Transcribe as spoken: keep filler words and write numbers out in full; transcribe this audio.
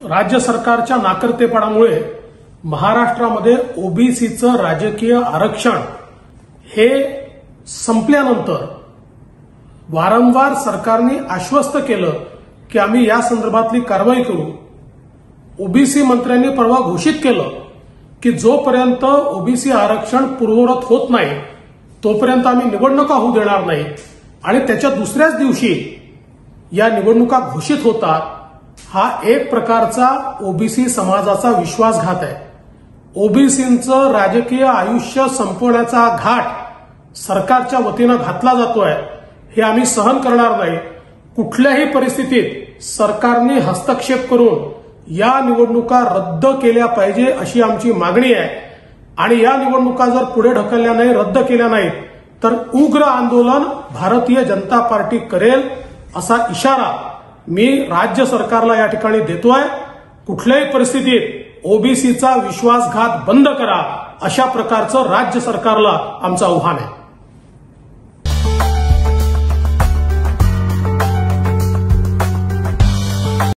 राज्य सरकारच्या नाकर्तेपणामुळे महाराष्ट्रामध्ये ओबीसीचं राजकीय आरक्षण हे संपल्यानंतर वारंवार सरकारने आश्वस्त केलं की आम्ही या संदर्भातली कारवाई करू। ओबीसी मंत्र्यांनी परवा घोषित केलं की जोपर्यंत ओबीसी आरक्षण पूर्ववत होत नाही तोपर्यंत आम्ही निवडणुका होऊ देणार नाही। आणि त्याच्या दुसऱ्याच दिवशी या निवडणुका घोषित होतात। हा एक प्रकारचा ओबीसी समाजाचा विश्वासघात आहे। ओबीसींचं राजकीय आयुष्य संपवण्याचा घाट सरकारच्या वतीनं घातला जातोय, हे आम्ही सहन करणार नाही। कुठल्याही परिस्थितीत सरकारने हस्तक्षेप करून या निवडणुका रद्द केल्या पाहिजे अशी आमची मागणी आहे। आणि या निवडणुका जर पुढे ढकलल्या नाही, रद्द केल्या नाहीत तर उग्र आंदोलन भारतीय जनता पार्टी करेल असा इशारा मी राज्य सरकारला या ठिकाणी देतोय। कुठल्याही परिस्थितीत ओबीसीचा विश्वासघात बंद करा, अशा प्रकारचं राज्य सरकारला आमचं आव्हान आहे।